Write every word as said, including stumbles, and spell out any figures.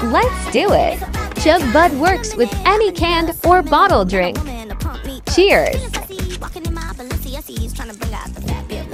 Let's do it! Chug Bud works with any canned or bottled drink. Cheers!